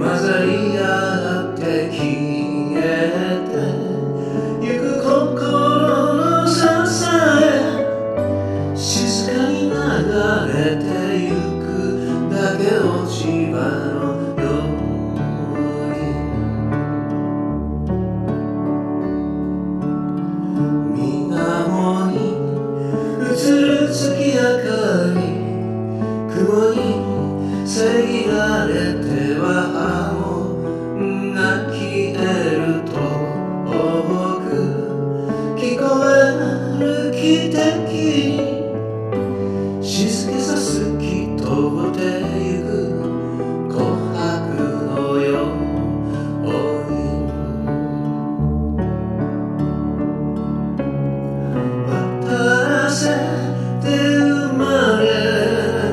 混ざり合って消えてゆく心の支え、静かに流れてゆくだけ落ち葉のように、水面に映る月明かり、雲に遮られては葉もが消えると多く聞こえる汽笛、静けさ透き通ってゆく琥珀のように、渡らせて生まれ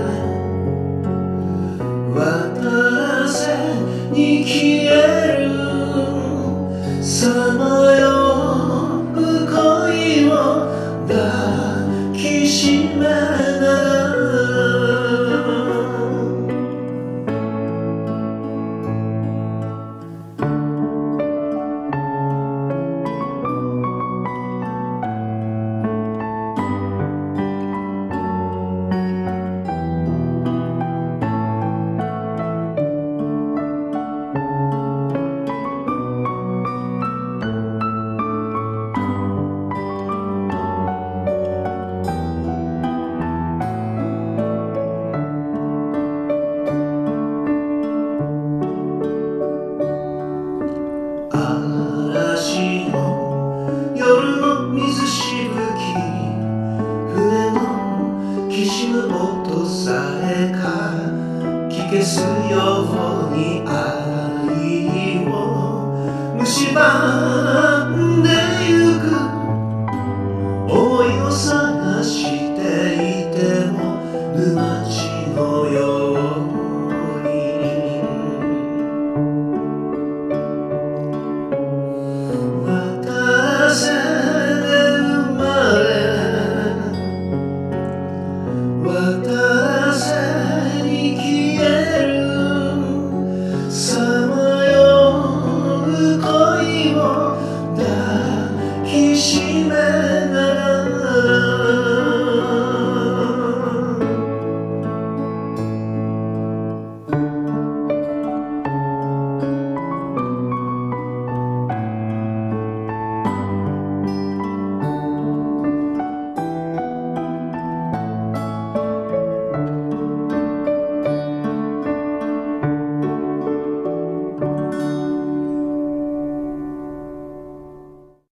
渡らせに消える、さまよう恋を抱きしめながら、嵐の夜の水しぶき、船のきしむ音さえかき消すように愛を蝕んで